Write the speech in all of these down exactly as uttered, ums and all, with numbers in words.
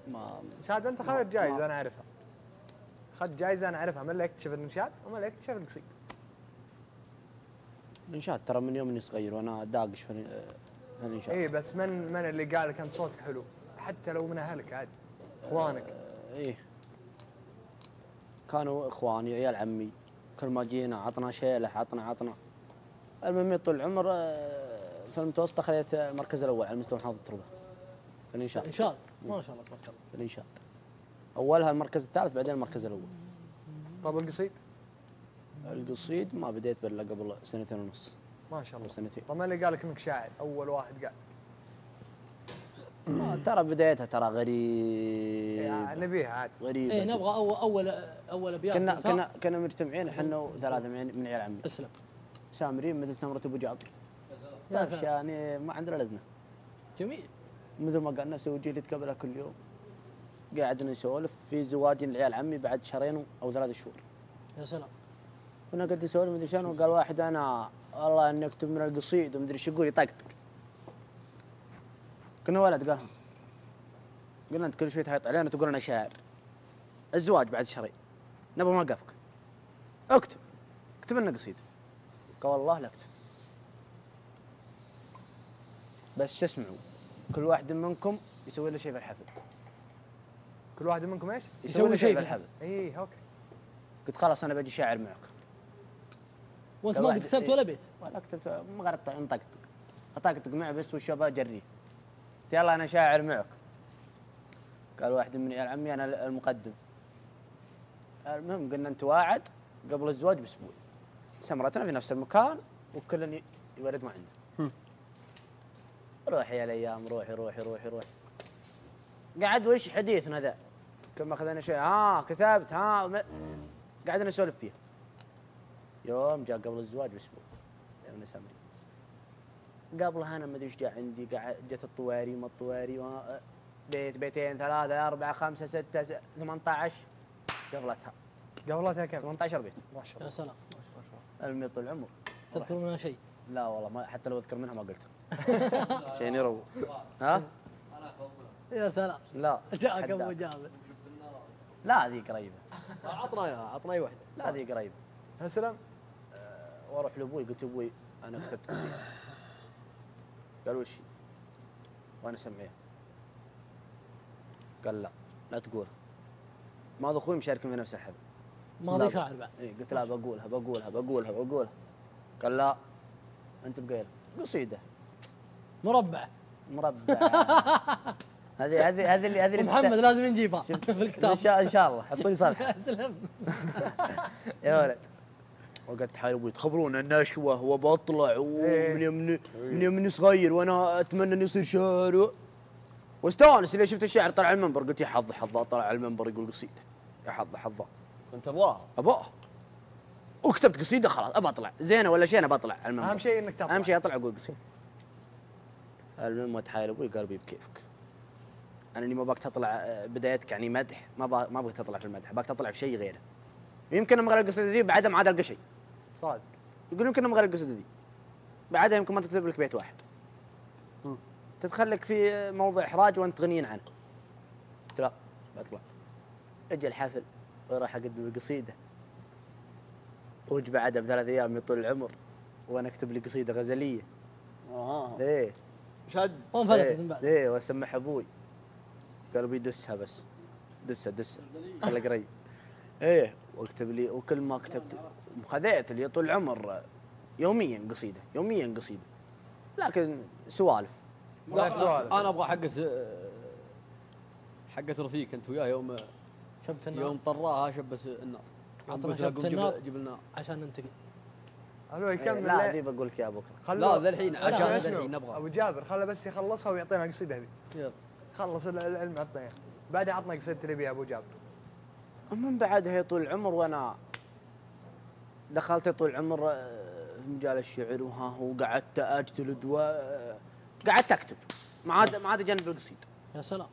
ما شاد انت اخذت جائزه انا اعرفها. اخذت جائزه انا اعرفها، من اللي اكتشف الانشاد ومن اللي اكتشف القصيد. الانشاد ترى من يوم اني صغير وانا داقش في الانشاد. اي بس من من اللي قال لك انت صوتك حلو؟ حتى لو من اهلك عادي، اخوانك. آه ايه كانوا اخواني عيال عمي، كل ما جينا عطنا شيله عطنا عطنا. المهم طول العمر آه، في المتوسطه خذيت المركز الاول على مستوى محافظه تربه في الانشاد. الانشاد ما شاء الله تبارك الله. في الانشاد اولها المركز الثالث بعدين المركز الاول. طب القصيد؟ القصيد ما بديت الا قبل سنتين ونص. ما شاء الله. سنتين. طب من اللي قال لك انك شاعر؟ اول واحد قال. آه ترى بدايتها ترى غريب. يعني نبيها عاد. غريب. اي نبغى اول اول اول ابيات. كنا كنا كنا مجتمعين احنا وثلاثه من من عيال عمي. اسلم. سامرين مثل سمره ابو جابر. يا سلام. يعني ما عندنا لزنه. جميل. مثل ما قال نفسه وجيه تقابلها كل يوم. قاعدين نسولف في زواج لعيال عمي بعد شهرين او ثلاث شهور. يا سلام. كنا قد نسولف مدري شنو، قال واحد انا والله اني اكتب من القصيد ومدري ايش يقول يطقطق. كنا ولد قالها. قلنا انت كل شوي تحط علينا تقول انا شاعر. الزواج بعد شهرين. نبغى موقفك. اكتب. اكتب لنا قصيده. قال والله لا اكتب. بس اسمعوا كل واحد منكم يسوي له شيء في الحفل. كل واحد منكم ايش؟ يسوي له شيء في الحفل. اي اوكي. قلت خلاص انا بجي شاعر معك. وانت ما قد كتبت ولا بيت؟ ولا كتبت، ما غير انطقطق. اطقطق معه بس والشباب اجريه. يلا انا شاعر معك. قال واحد من عيال عمي انا المقدم. المهم قلنا انت واعد قبل الزواج باسبوع. سمرتنا في نفس المكان وكل يورد ما عنده. روحي يا الايام روحي روحي روحي روحي. قعد وش حديثنا ذا؟ كم اخذنا شيء ها كتبت ها م... قعدنا نسولف فيها. يوم جاء قبل الزواج باسبوع يوم سامري. قبلها انا ما ادري ايش جاء عندي، قاعد جت الطواري ما الطواري ما بيت بيتين ثلاثة أربعة خمسة ستة ثمانية عشر قبلتها. قبلتها كم؟ ثمانية عشر بيت. ما شاء الله. يا سلام. المي طول العمر. تذكر منها شيء؟ لا والله ما حتى لو اذكر منها ما قلتها. شيء يروق. ها؟ يا سلام. لا جاءك ابو جابر. لا ذي قريبة. عطنا اياها عطنا اي واحدة. لا ذي قريبة. يا سلام. أه واروح لابوي قلت ابوي انا كتبت قصيدة. قال وش؟ وانا سمعيه. قال لا لا تقولها. ماضي اخوي مشاركين في نفس الحفل. ماضي شاعر بعد. اي قلت لا بقولها بقولها بقولها بقولها. قال لا انت بقيل قصيدة. مربع. مربع. هذه هذه هذه اللي هذه اللي محمد لازم نجيبها في الكتاب. ان شاء ان شاء الله حطوني صفحة. اسلم. يا ولد. وقعدت حالي ابوي تخبرون النشوه وبطلع ومن يوم من يوم اني صغير وانا اتمنى اني اصير شاعر واستانس اللي شفت الشاعر طلع على المنبر قلت يا حظ حظه طلع على المنبر يقول قصيده يا حظ حظه. كنت ابغاها؟ ابغاها. وكتبت قصيده خلاص ابى اطلع زينه ولا شيء انا بطلع على المنبر. اهم شيء انك تطلع. اهم شيء اطلع اقول قصيده. المهم اتحايل ابوي قال بي بكيفك. انا اللي ما باك تطلع بدايتك يعني مدح ما با ما ابغى تطلع في المدح باك تطلع في شيء غيره. يمكن امغى القصيده ذي بعدها ما عاد القى شيء. صادق. يقول يمكن امغى القصيده ذي بعدها يمكن ما تكتب لك بيت واحد. تدخلك في موضوع احراج وانت غنيين عنه. قلت لا بطلع. اجى الحفل وراح اقدم القصيده. وج بعدها بثلاث ايام يطول العمر وانا اكتب لي قصيده غزليه. اها. ايه شد. وانفلتت من بعد. ايه واسمعها ابوي. قال ابوي دسها بس. دسها دسها. خلها قريب. ايه واكتب لي وكل ما كتبت خذيت اللي طول العمر يوميا قصيده يوميا قصيده لكن سوالف. لا سوالف. انا ابغى حقه حقه رفيق انت وياه يوم شبت النار. يوم طراها شبت النار. عطنا شبت النار جيب لنا عشان ننتقل. الو يكمل. لا ذي بقول لك يا بكره. لا ذا الحين عشان ذا الحين نبغى. ابو جابر خله بس يخلصها ويعطينا القصيده هذه. يلا خلص العلم عطنا اياه. بعدها عطنا قصيده اللي بيها ابو جابر. من بعدها طول العمر وانا دخلت طول العمر في مجال الشعر وها وقعدت اجتلد وقعدت اكتب ما عاد ما عاد جنب القصيد. يا سلام.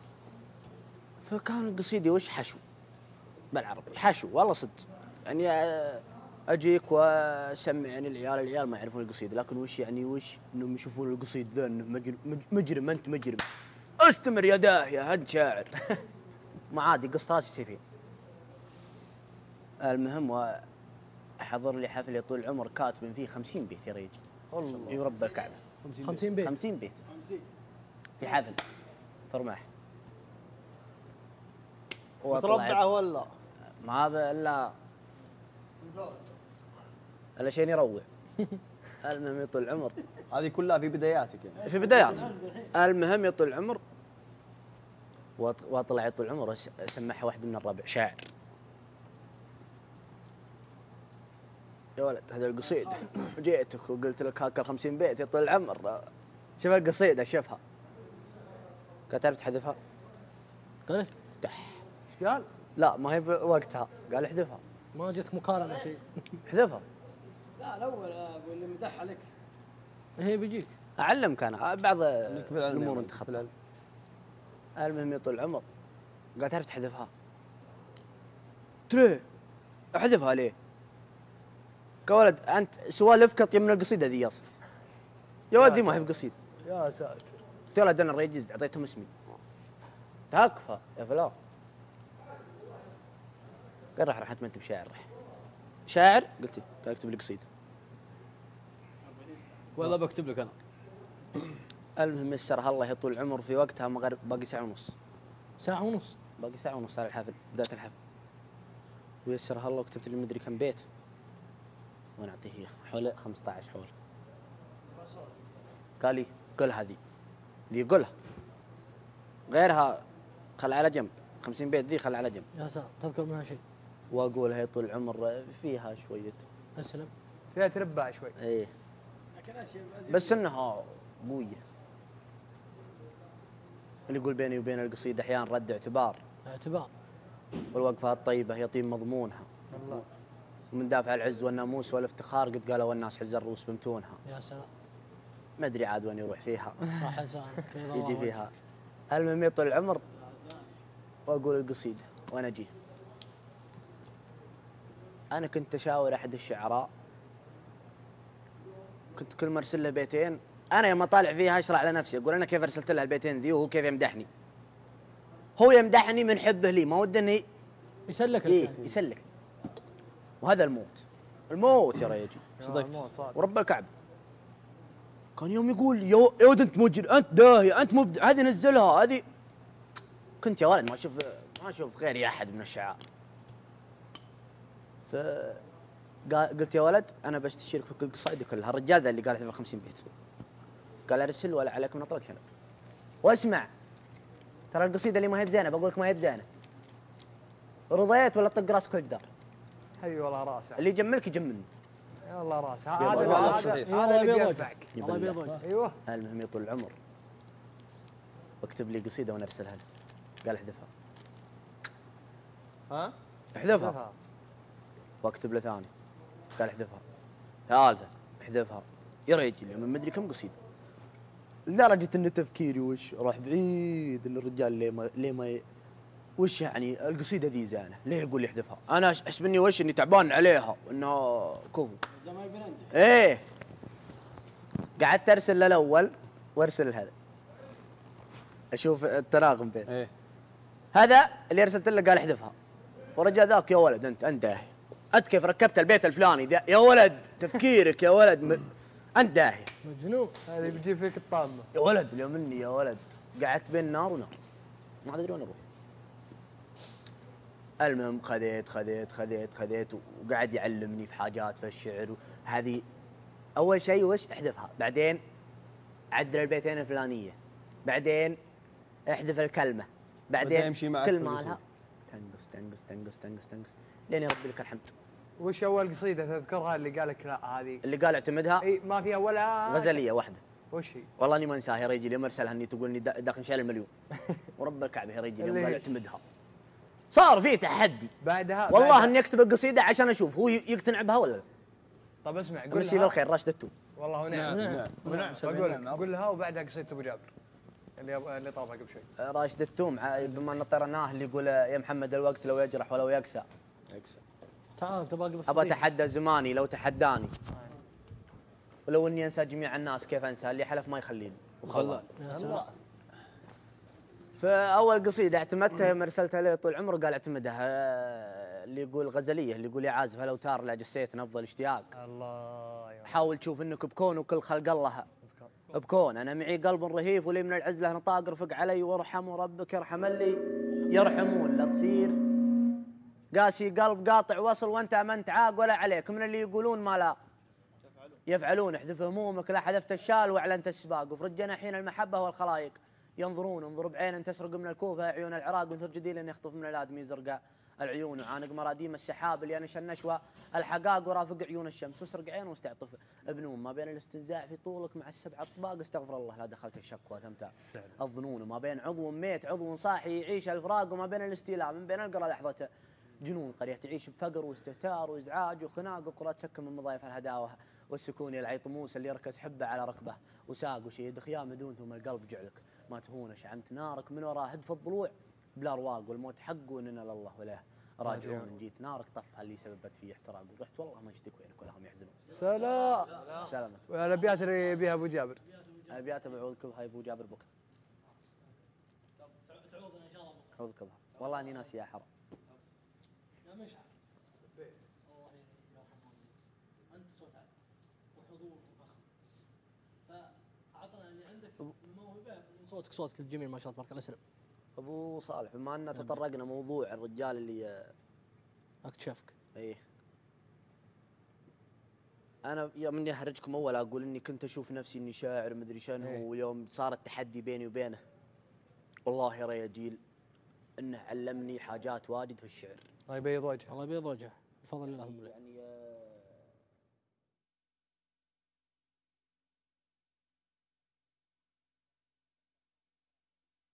فكان قصيدي وش حشو بالعربي حشو والله صدق يعني اجيك واسمع يعني العيال العيال ما يعرفون القصيد لكن وش يعني وش انهم يشوفون القصيد ذا انه مجرم مجرم انت مجرم استمر يا داهيه انت شاعر. ما عادي قص راسي يصير فيه. المهم حضر لي حفل يا طول العمر كاتب فيه خمسين بيت يا ريجل. الله يرب الكعبه. خمسين بيت. خمسين بيت. في حفل فرماح. متربعه ولا؟ ما هذا الا الا شيء يروع. المهم يا طول العمر. هذه كلها في بداياتك يعني. في بدايات. المهم يا طول العمر وط- واطلع يا طول العمر أس- سمعها واحد من الربع شاعر. يا ولد هذا القصيدة جيتك وقلت لك هاك خمسين بيت يا طول العمر. شوف القصيدة شوفها. قال تعرف تحذفها؟ قال إيش؟ دح. ايش قال؟ لا ما هي بوقتها قال احذفها. ما جتك مكالمه شيء. احذفها. لا الاول اقول اللي مدح عليك. هي بيجيك. اعلمك انا بعض انك في العلم الامور يعني، انت في خطأ. العلم. المهم يا طول العمر قال تعرف تحذفها؟ قلت له احذفها ليه؟ قال ولد انت سوالفك من القصيده ذي اصلا. يا ولد ذي ما هي بقصيده. يا ساتر. قلت له ولد انا الريجز اعطيتهم اسمي. تكفى يا فلان. قال راح راح انت ما انت بشاعر راح. شاعر؟ قلت له قال اكتب لي قصيده. ولا بكتب لك انا. المهم يسرها الله يا طول العمر في وقتها مغرب باقي ساعه ونص. ساعه ونص. باقي ساعه ونص على الحفل بدايه الحفل. ويسرها الله وكتبت لي مدري كم بيت. وانا اعطيه اياه حوالي خمسة عشر حول. قال لي قل هذه ذي قلها غيرها خل على جنب. خمسين بيت ذي خل على جنب. يا ساتر تذكر منها شيء. واقولها يا طول العمر فيها شويه. اسلم. فيها تربع شوي. ايه بس انها قويه. اللي يقول بيني وبين القصيده احيانا رد اعتبار. اعتبار. والوقفه الطيبه يطيب مضمونها. الله. ومن دافع العز والناموس والافتخار قد قالوا الناس حز الروس بمتونها. يا سلام. ما ادري عاد وين يروح فيها. صح لسانك. يجي فيها. المهم يطول العمر واقول القصيده وانا اجي. انا كنت اشاور احد الشعراء. كنت كل ما ارسل له بيتين انا يوم اطالع فيها اشرح على نفسي اقول انا كيف ارسلت له البيتين ذي وهو كيف يمدحني. هو يمدحني من حبه لي ما وده اني يسلك إيه الكلام. يسلك. وهذا الموت. الموت يا ريجي. صدقت. ورب الكعبه. كان يوم يقول يا يا ولد انت مجر انت داهي انت مبدع هذه نزلها هذه. كنت يا ولد ما اشوف ما اشوف غيري احد من الشعار. ف قال- قلت يا ولد انا بستشيرك في كل قصائدي كلها. الرجال ذا اللي قال احذف خمسين بيت قال ارسل ولا عليك من اطلق شنب. واسمع ترى القصيده اللي ما هي بزينه بقول لك ما هي بزينه. رضيت ولا طق راسك الجدار. حي والله راسه. اللي يجملك يجملني. يا الله راسه. يلا، هذا والله هذا صحيح. هذا الله اللي يبيض بينفعك. وجهك. الله يبيض وجهك. ايوه. المهم يطول العمر واكتب لي قصيده وانا ارسلها له. قال احذفها. ها؟ احذفها. واكتب له ثاني. قال احذفها. ثالثه احذفها. يا رجل من مدري كم قصيده. لدرجه ان تفكيري وش راح بعيد ان الرجال ليه ما ليه ما ي... وش يعني القصيده ذي زينه ليه يقول لي احذفها. انا احسبني وش اني تعبان عليها وانها كفو. ما يبي ننجح. ايه قعدت ارسل للاول وارسل هذا اشوف التناغم بين ايه. هذا اللي ارسلت له قال احذفها. ورجع ذاك يا ولد انت انت داهي انت كيف ركبت البيت الفلاني ذا يا ولد تفكيرك يا ولد م... انت داهي مجنون. هذا بيجي فيك الطامه. يا ولد اليوم مني يا ولد. قعدت بين نار ونار ما ادري وين اروح. المهم خذيت خذيت خذيت خذيت وقعد يعلمني في حاجات في الشعر. هذه اول شيء وش احذفها بعدين عدل البيتين الفلانيه بعدين احذف الكلمه بعدين بعدين يمشي معك كل في ما القصيدة. لها تنقص تنقص تنقص تنقص تنقص لين ربي لك الحمد. وش اول قصيده تذكرها اللي قال لك لا هذه؟ اللي قال اعتمدها اي ما فيها ولا غزليه واحده. وش هي؟ والله اني ما انساها يا رجل يوم ارسلها اني تقول اني دا- داخل شايل المليون. ورب الكعبه يا رجل يوم اللي قال هي؟ اعتمدها صار في تحدي. بعدها والله بعدها. اني اكتب القصيده عشان اشوف هو ي- يقتنع بها ولا لا. طب اسمع امشي قولها. بالخير راشد التوم. والله ونعم. نعم. نعم. بقول لك قولها وبعدها قصيده ابو جابر اللي اللي طافها قبل شوي. راشد التوم ع- بما ان طرناه اللي يقول يا محمد الوقت لو يجرح ولو يقسى. اكسب. تعال انت باقي بس. ابى اتحدى زماني لو تحداني. ولو اني انسى جميع الناس كيف انسى اللي حلف ما يخليني. وخلاني. يا سلام. فاول قصيده اعتمدتها يوم ارسلتها له طول عمره قال اعتمدها، آه، اللي يقول غزليه، اللي يقول يا عازف الاوتار لا جسيتنا افضل اشتياق. الله يا حاول تشوف انك بكون وكل خلق الله بكون، انا معي قلب رهيف ولي من العزله نطاق، رفق علي وارحم وربك يرحم اللي يرحمون. لا تصير قاسي قلب قاطع وصل وانت ما انت عاق ولا عليك من اللي يقولون ما لا يفعلون. احذف همومك لا حذفت الشال واعلنت السباق، وفرج جناحين المحبه والخلايق ينظرون. انظر بعين تسرق من الكوفه عيون العراق، وانثر جديل يخطف من الادمي زرقاء العيون، وعانق مراديم السحاب اللي انش النشوى الحقاق، ورافق عيون الشمس واسرق عين واستعطف ابنون. ما بين الاستنزاع في طولك مع السبع اطباق، استغفر الله لا دخلت الشك وثمت الظنون. وما بين عضو ميت عضو صاحي يعيش الفراق، وما بين الاستيلاء من بين القرى لحظته جنون. قريه تعيش بفقر واستهتار وازعاج وخناق، وقرى تسكن من مضايف الهداوه والسكون. يا العيط موسى اللي ركز حبه على ركبه وساق، وشيد خيام دون ثم القلب جعلك ما تهون. شعمت نارك من وراء هدف الضلوع بلا رواق، والموت حق واننا لله وله راجعون. جيت نارك طفها اللي سببت فيه احتراق، ورحت والله ما اشتك وينك كلهم يحزنون. سلام. سلامة. والابيات اللي بيها ابو جابر. ابيات بعوضك بها ابو جابر بكره. تعوضنا ان شاء الله. عوضك بها والله اني ناسي يا حرام. يا مشعل الله يرحم والديك، انت صوت عال وحضور وفخر، فاعطنا اللي عندك من موهبه من صوتك. صوتك الجميل ما شاء الله تبارك الله. اسلم ابو صالح، بما ان تطرقنا موضوع الرجال اللي اكتشفك. ايه، انا يوم اني احرجكم اول اقول اني كنت اشوف نفسي اني شاعر مدري شنو، إيه. ويوم صار التحدي بيني وبينه والله يا رياجيل انه علمني حاجات واجد في الشعر. الله يبيض وجهه. الله يبيض وجهه بفضل الله. يعني